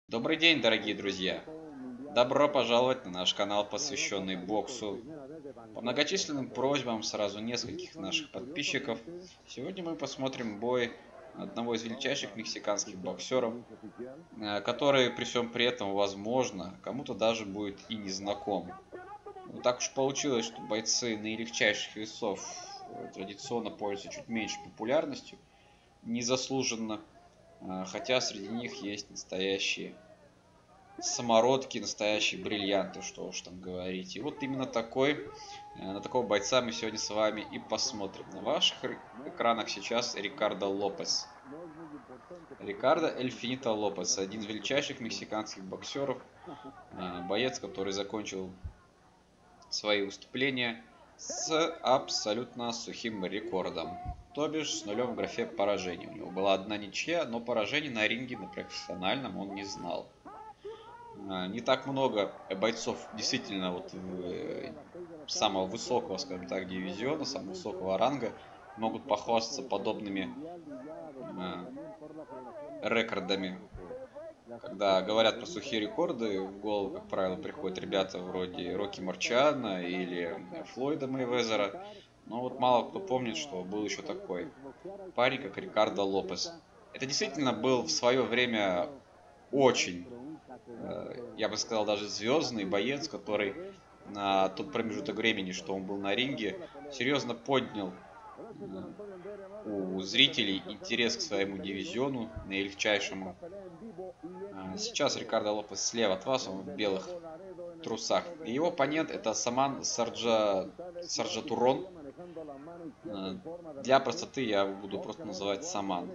Добрый день, дорогие друзья! Добро пожаловать на наш канал, посвященный боксу. По многочисленным просьбам сразу нескольких наших подписчиков, сегодня мы посмотрим бой одного из величайших мексиканских боксеров, который при всем при этом, возможно, кому-то даже будет и не знаком. Но так уж получилось, что бойцы наилегчайших весов традиционно пользуются чуть меньше популярностью, незаслуженно, хотя среди них есть настоящие самородки, настоящие бриллианты, что уж там говорить. И вот именно на такого бойца мы сегодня с вами и посмотрим. На ваших экранах сейчас Рикардо Лопес. Рикардо Эль Финито Лопес, один из величайших мексиканских боксеров, боец, который закончил свои выступления с абсолютно сухим рекордом. То бишь с нулем в графе поражений. У него была одна ничья, но поражений на ринге, на профессиональном он не знал. Не так много бойцов действительно самого высокого, скажем так, дивизиона, самого высокого ранга могут похвастаться подобными рекордами. Когда говорят про сухие рекорды, в голову, как правило, приходят ребята вроде Рокки Марчиано или Флойда Мейвезера. Но вот мало кто помнит, что был еще такой парень, как Рикардо Лопес. Это действительно был в свое время очень, я бы сказал, даже звездный боец, который на тот промежуток времени, что он был на ринге, серьезно поднял у зрителей интерес к своему дивизиону, наилегчайшему. Сейчас Рикардо Лопес слева от вас, он в белых трусах. И его оппонент это Саман Сарджатурон. Для простоты я буду просто называть Саман.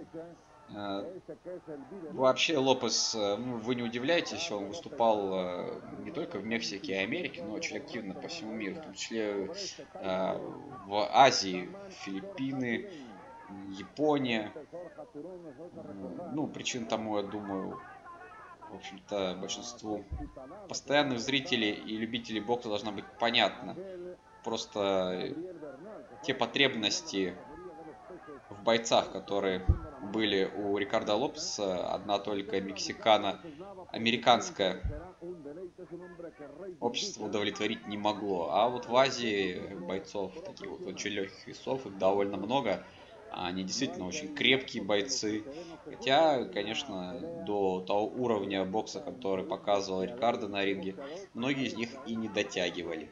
Вообще Лопес, вы не удивляйтесь, он выступал не только в Мексике и Америке, но очень активно по всему миру, в том числе в Азии, Филиппины, Япония. Ну, причин тому, я думаю, в общем-то, большинству постоянных зрителей и любителей бокса должна быть понятна. Просто те потребности в бойцах, которые были у Рикардо Лопеса, одна только мексикано-американское общество удовлетворить не могло. А вот в Азии бойцов, таких вот очень легких весов, их довольно много. Они действительно очень крепкие бойцы. Хотя, конечно, до того уровня бокса, который показывал Рикардо на ринге, многие из них и не дотягивали.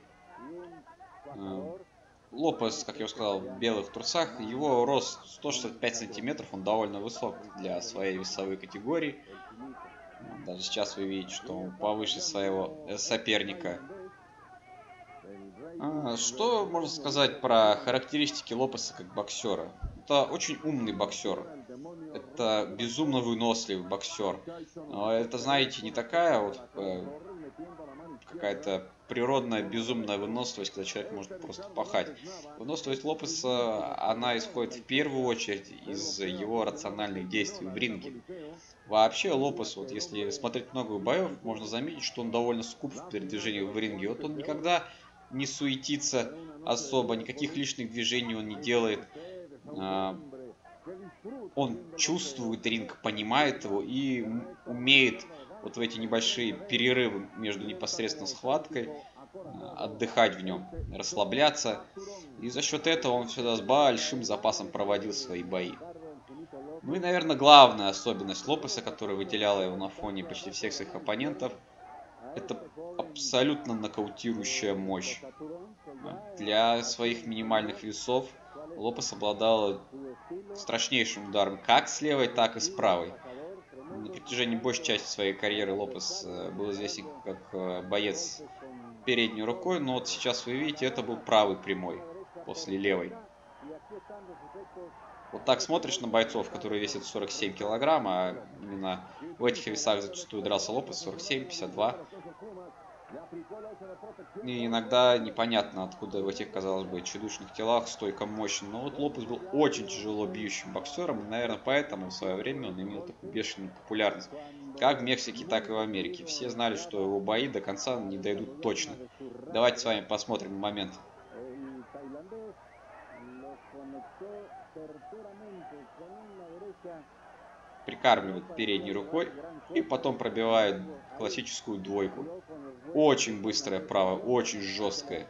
Лопес, как я уже сказал, в белых трусах. Его рост 165 сантиметров, он довольно высок для своей весовой категории. Даже сейчас вы видите, что он повыше своего соперника. Что можно сказать про характеристики Лопеса как боксера? Это очень умный боксер. Это безумно выносливый боксер. Это, знаете, не такая вот какая-то природная безумная выносливость, когда человек может просто пахать. Выносливость Лопеса, она исходит в первую очередь из его рациональных действий в ринге. Вообще Лопес, вот если смотреть много боев, можно заметить, что он довольно скуп в передвижении в ринге. Вот он никогда не суетится особо, никаких лишних движений он не делает. Он чувствует ринг, понимает его и умеет вот в эти небольшие перерывы между непосредственно схваткой отдыхать в нем, расслабляться. И за счет этого он всегда с большим запасом проводил свои бои. Ну и, наверное, главная особенность Лопеса, которая выделяла его на фоне почти всех своих оппонентов, это абсолютно нокаутирующая мощь. Для своих минимальных весов Лопес обладал страшнейшим ударом как с левой, так и с правой. На протяжении большей части своей карьеры Лопес был известен как боец передней рукой, но вот сейчас вы видите, это был правый прямой после левой. Вот так смотришь на бойцов, которые весят 47 килограмм, а именно в этих весах зачастую дрался Лопес 47, 52. И иногда непонятно, откуда в этих, казалось бы, чудушных телах столько мощи. Но вот Лопес был очень тяжело бьющим боксером, и, наверное, поэтому в свое время он имел такую бешеную популярность. Как в Мексике, так и в Америке. Все знали, что его бои до конца не дойдут точно. Давайте с вами посмотрим момент. прикармливает передней рукой и потом пробивает классическую двойку. Очень быстрая правая, очень жесткая.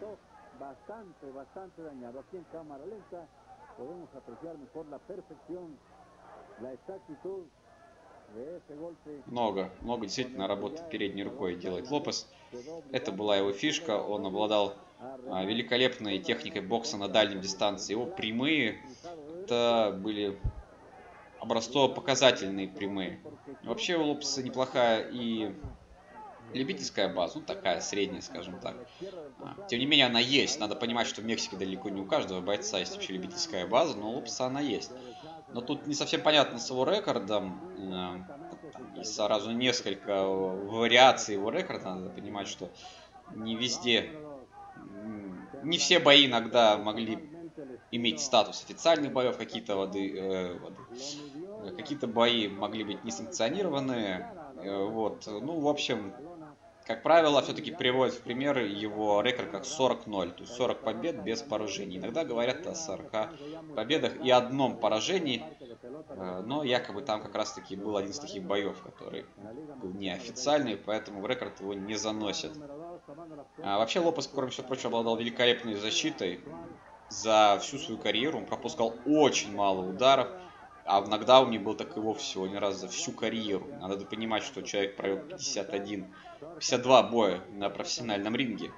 Много действительно работы передней рукой делает Лопес. Это была его фишка. Он обладал великолепной техникой бокса на дальнем дистанции. Его прямые это были образцово-показательные прямые. Вообще у Лопеса неплохая и любительская база, ну такая средняя, скажем так. Тем не менее она есть. Надо понимать, что в Мексике далеко не у каждого бойца есть вообще любительская база, но у Лопеса она есть. Но тут не совсем понятно с его рекордом. Есть сразу несколько вариаций его рекорда. Надо понимать, что не везде, не все бои иногда могли иметь статус официальных боев, какие-то какие-то бои могли быть несанкционированные. Вот. Ну, в общем, как правило, все-таки приводят в пример его рекорд как 40-0, то есть 40 побед без поражений. Иногда говорят о 40 победах и одном поражении, но якобы там как раз-таки был один из таких боев, который был неофициальный, поэтому в рекорд его не заносят. Вообще Лопес, кроме всего прочего, обладал великолепной защитой. За всю свою карьеру он пропускал очень мало ударов, а в нокдауне был так и вовсе всего один раз за всю карьеру. Надо понимать, что человек провел 52 боя на профессиональном ринге.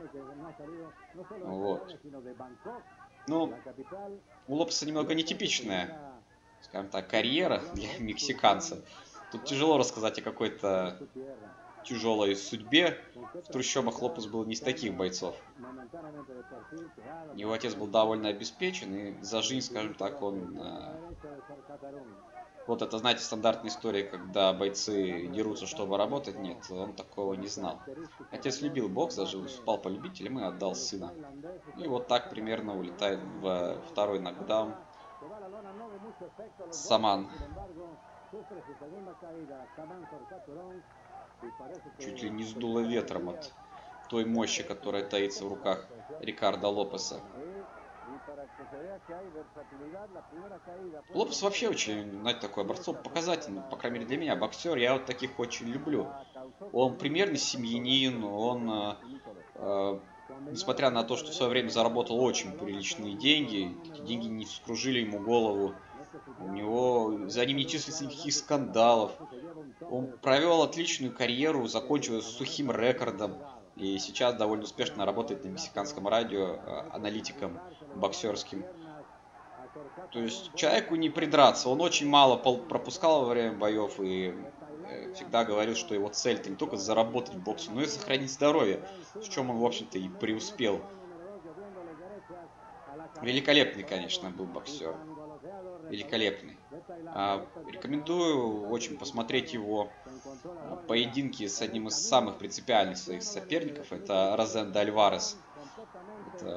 Вот. Ну, у Лопеса немного нетипичная, скажем так, карьера для мексиканца. Тут тяжело рассказать о какой-то тяжелой судьбе. В трущобах Лопес был не из таких бойцов. Его отец был довольно обеспечен, и за жизнь, скажем так, он... Вот это, знаете, стандартная история, когда бойцы дерутся, чтобы работать. Нет, он такого не знал. Отец любил бокс, даже выступал по любителям и отдал сына. И вот так примерно улетает в второй нокдаун Саман. Чуть ли не сдуло ветром от той мощи, которая таится в руках Рикардо Лопеса. Лопес вообще очень, знаете, такой образцово-показательный, по крайней мере для меня, боксер. Я вот таких очень люблю. Он примерный семьянин, он, несмотря на то, что в свое время заработал очень приличные деньги, эти деньги не вскружили ему голову. За ним не числится никаких скандалов. Он провел отличную карьеру, закончил с сухим рекордом. И сейчас довольно успешно работает на мексиканском радио аналитиком боксерским. То есть человеку не придраться. Он очень мало пропускал во время боев и всегда говорил, что его цель -то не только заработать в боксе, но и сохранить здоровье, в чем он, в общем-то, и преуспел. Великолепный, конечно, был боксер. Великолепный. Рекомендую очень посмотреть его поединки с одним из самых принципиальных своих соперников. Это Розенда Альварес. Это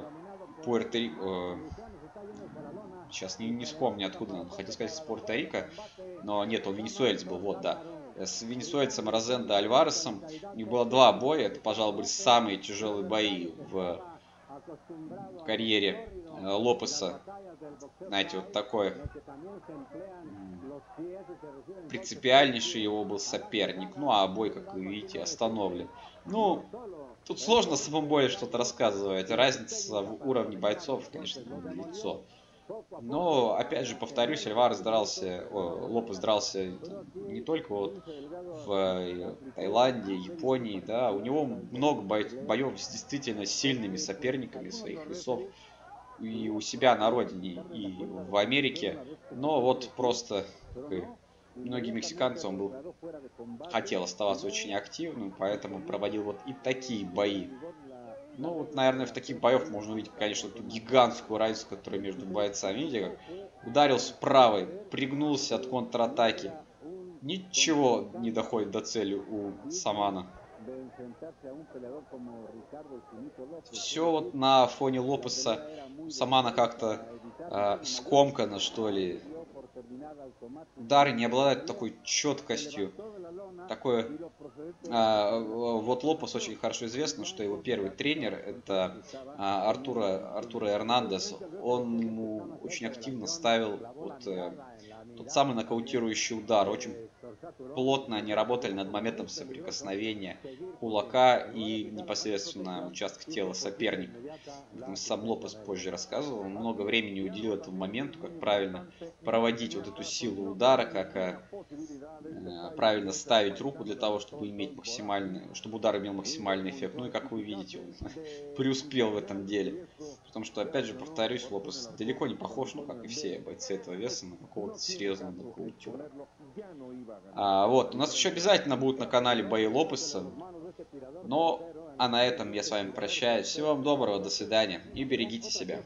сейчас не вспомню, откуда он. Хотел сказать, с Пуэрто-Рико, но нет, он венесуэльц был, вот, да. С венесуэльцем Розенда Альваресом у них было 2 боя. Это, пожалуй, были самые тяжелые бои в карьере Лопеса. Знаете, вот такой принципиальнейший его был соперник. Ну, а бой, как вы видите, остановлен. Ну, тут сложно в самом бою что-то рассказывать. Разница в уровне бойцов, конечно, лицо. Но, опять же, повторюсь, Лопес дрался не только вот в Таиланде, Японии, да, у него много боев с действительно сильными соперниками своих весов. И у себя на родине, и в Америке. Но вот просто, как и многие мексиканцы, он хотел оставаться очень активным, поэтому проводил вот и такие бои. Ну вот, наверное, в таких боях можно увидеть, конечно, ту гигантскую разницу, которая между бойцами. Видите, как ударил с правой, пригнулся от контратаки. Ничего не доходит до цели у Самана. Все вот на фоне Лопеса Самана как-то скомкано, что ли. Удары не обладают такой четкостью. Вот Лопес очень хорошо известно, что его первый тренер это Артуро Эрнандес. Он ему очень активно ставил вот, Тот самый нокаутирующий удар. Очень плотно они работали над моментом соприкосновения кулака и непосредственно участков тела соперника. Сам Лопес позже рассказывал, он много времени уделил этому моменту, как правильно проводить вот эту силу удара, как правильно ставить руку для того, чтобы иметь максимальный, чтобы удар имел максимальный эффект. Ну и как вы видите, он преуспел в этом деле. Потому что, опять же, повторюсь, Лопес далеко не похож, ну как и все бойцы этого веса, на какого-то серьезного нокаутера. Вот, у нас еще обязательно будут на канале бои Лопеса. А на этом я с вами прощаюсь. Всего вам доброго, до свидания и берегите себя.